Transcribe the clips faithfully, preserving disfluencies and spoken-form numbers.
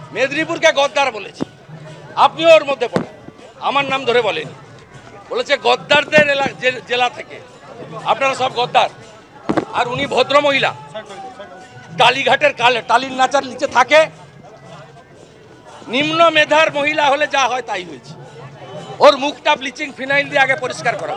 মেদিনীপুরকে গদ্দার বলেছে, আপনিও ওর মধ্যে পড়েন, আমার নাম ধরে বলেনি, বলেছে গদ্দারদের জেলা থেকে আপনারা সব গদ্দার। আর উনি ভদ্র মহিলা, কালীঘাটের কালে টালির নাচার নিচে থাকে, নিম্ন মেধার মহিলা হলে যা হয় তাই হয়েছে। ওর মুখটা ব্লিচিং ফিনাইল দিয়ে আগে পরিষ্কার করা।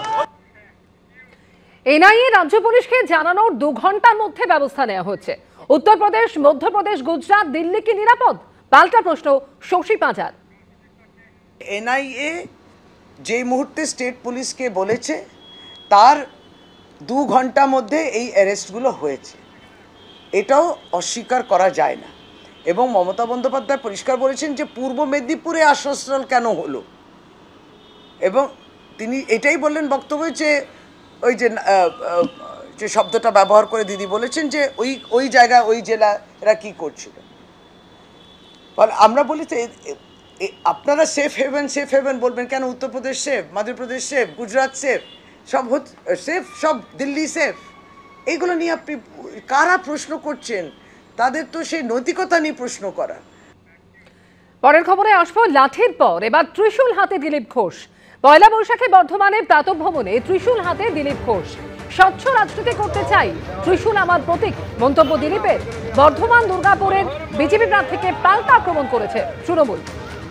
এনআইএ রাজ্য পুলিশকে জানানোর দু ঘন্টার মধ্যে ব্যবস্থা নেওয়া হচ্ছে। উত্তরপ্রদেশ, মধ্যপ্রদেশ, গুজরাট, দিল্লি কি নিরাপদ? পাল্টা প্রশ্ন শশী পাঁজার। এনআইএ যে মুহূর্তে স্টেট পুলিশকে বলেছে তার দু ঘন্টার মধ্যে এই অ্যারেস্টগুলো হয়েছে, এটাও অস্বীকার করা যায় না। এবং মমতা বন্দ্যোপাধ্যায় পরিষ্কার বলেছেন যে পূর্ব মেদিনীপুরে আশ্রয়স্থল কেন হলো, এবং তিনি এটাই বললেন বক্তব্যে যে ওই যে যে শব্দটা ব্যবহার করে দিদি বলেছেন যে ওই ওই জায়গায় ওই জেলা এরা কী করছিল। ফলে আমরা বলি তো আপনারা সেফ হেভেন সেফ হেভেন বলবেন কেন? Uttar Pradesh safe, Madhya Pradesh safe, Gujarat safe, সব সেফ, সব দিল্লি সেফ। এইগুলো নিয়ে আপনি কারা প্রশ্ন করছেন? তাদের তো সেই নৈতিকতা নিয়ে প্রশ্ন করা। পরের খবরে আসবো। লাঠির পর এবার ত্রিশূল হাতে দিলীপ ঘোষ। পয়লা বৈশাখে বর্ধমানের প্রাতঃভবনে ত্রিশূল হাতে দিলীপ ঘোষ। স্বচ্ছ রাজনীতি করতে চাই, ত্রিশূল আমার প্রতীক, মন্তব্য দিলীপের। বর্ধমান দুর্গাপুরের বিজেপি প্রার্থীকে পাল্টা আক্রমণ করেছে তৃণমূল।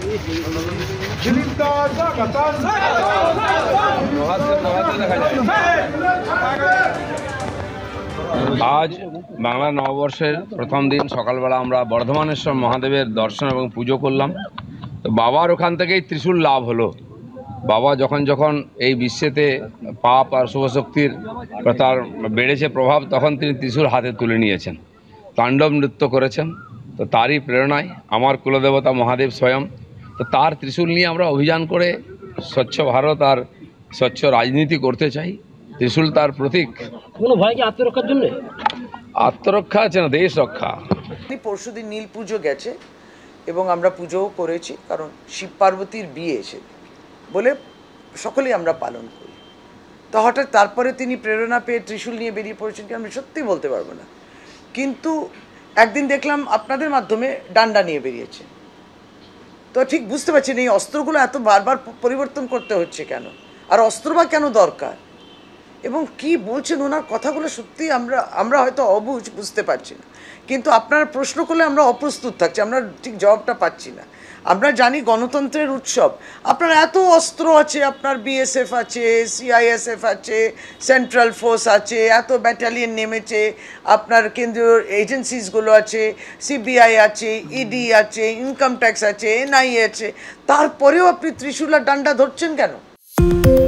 আজ বাংলা নববর্ষের প্রথম দিন সকালবেলা আমরা বর্ধমানেশ্বর মহাদেবের দর্শন এবং পুজো করলাম। তো বাবার ওখান থেকেই ত্রিশূল লাভ হলো। বাবা যখন যখন এই বিশ্বেতে পাপ আর শুভশক্তির তার বেড়েছে প্রভাব, তখন তিনি ত্রিশূল হাতে তুলে নিয়েছেন, তাণ্ডব নৃত্য করেছেন। তো তারই প্রেরণায় আমার কুলদেবতা মহাদেব স্বয়ং, তো তার ত্রিশূল নিয়ে আমরা অভিযান করে স্বচ্ছ ভারত আর স্বচ্ছ রাজনীতি করতে চাই। ত্রিশূল তার প্রতীক। কোনো ভয় কি আত্মরক্ষার জন্য? আত্মরক্ষা আছে না, দেশ রক্ষা। পরশুদিন নীল পুজো গেছে এবং আমরা পুজোও করেছি, কারণ শিব পার্বতীর বিয়ে এসে বলে সকলেই আমরা পালন করি। তো হঠাৎ তারপরে তিনি প্রেরণা পেয়ে ত্রিশূল নিয়ে বেরিয়ে পড়েছেন কি আমি সত্যি বলতে পারবো না, কিন্তু একদিন দেখলাম আপনাদের মাধ্যমে ডান্ডা নিয়ে বেরিয়েছে। তো ঠিক বুঝতে পারছেন এই অস্ত্রগুলো এত বারবার পরিবর্তন করতে হচ্ছে কেন, আর অস্ত্র বা কেন দরকার, এবং কি বলছেন ওনার কথাগুলো সত্যি আমরা আমরা হয়তো অবুঝ বুঝতে পারছি না, কিন্তু আপনারা প্রশ্ন করলে আমরা অপ্রস্তুত থাকছি, আমরা ঠিক জবাবটা পাচ্ছি না। আমরা জানি গণতন্ত্রের উৎসব, আপনার এত অস্ত্র আছে, আপনার বিএসএফ আছে, সিআইএসএফ আছে, সেন্ট্রাল ফোর্স আছে, এত ব্যাটালিয়ন নেমেছে, আপনার কেন্দ্রীয় এজেন্সিসগুলো আছে, সিবিআই আছে, ইডি আছে, ইনকাম ট্যাক্স আছে, এনআইএ আছে, তারপরেও আপনি ত্রিশূল আর ডান্ডা ধরছেন কেন?